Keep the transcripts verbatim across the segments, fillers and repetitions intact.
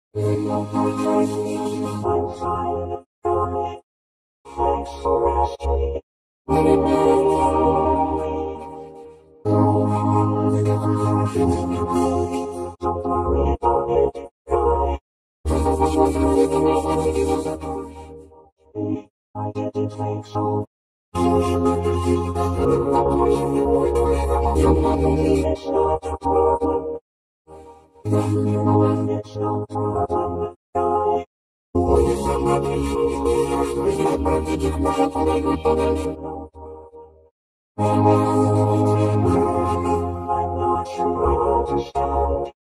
I'm fine. Alright. Thanks for asking. Let it be lonely. Don't worry about it. Alright. I didn't think so. It's not a problem. It's no problem. Alright. I'm not sure I understand.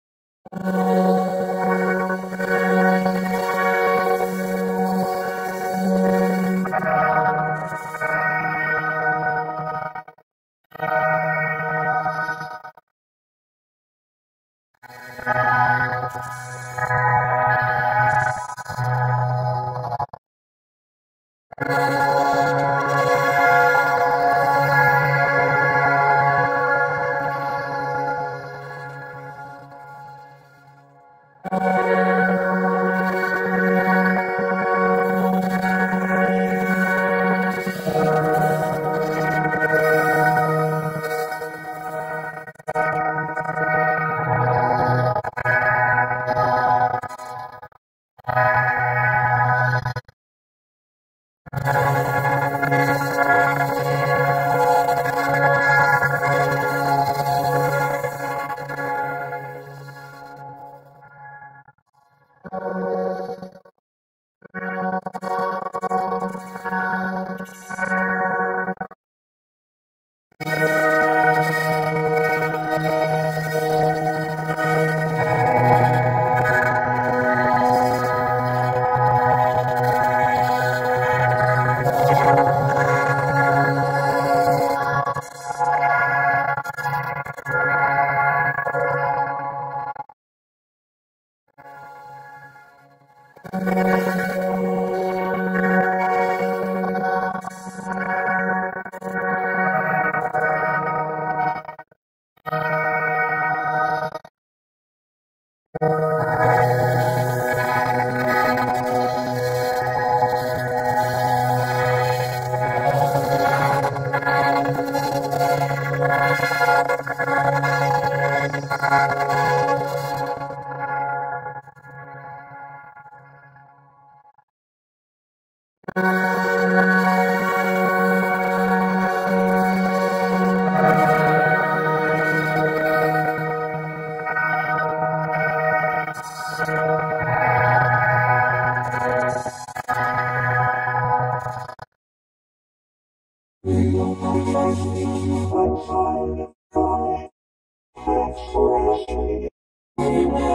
I'm fine. Alright. Thanks for asking. Let it be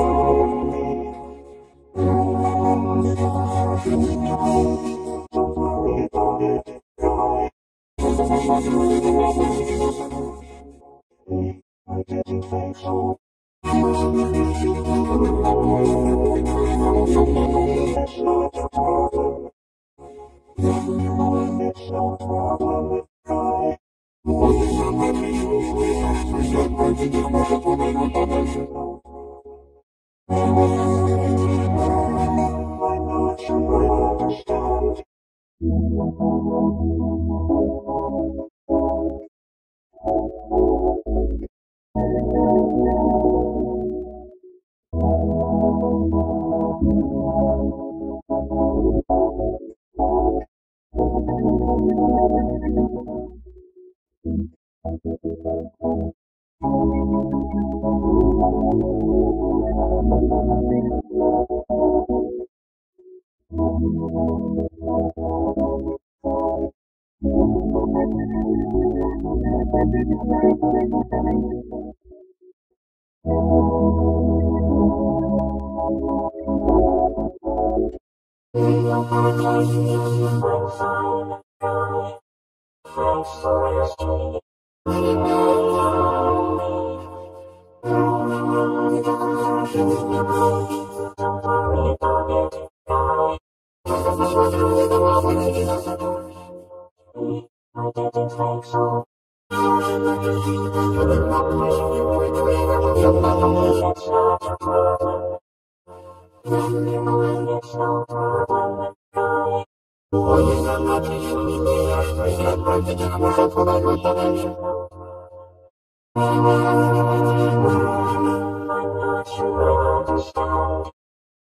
lonely. Don't worry about it. Alright. I didn't think so. It's not a problem. It's no problem. Alright. I'm not sure I understand. I'm fine. Alright. Thanks for asking. Let it be lonely. Don't worry about it. Alright. I didn't think so. It's not a problem. Then you know it's no problem, guy. Boy, is I'm not even in the air, I can't find the camera for my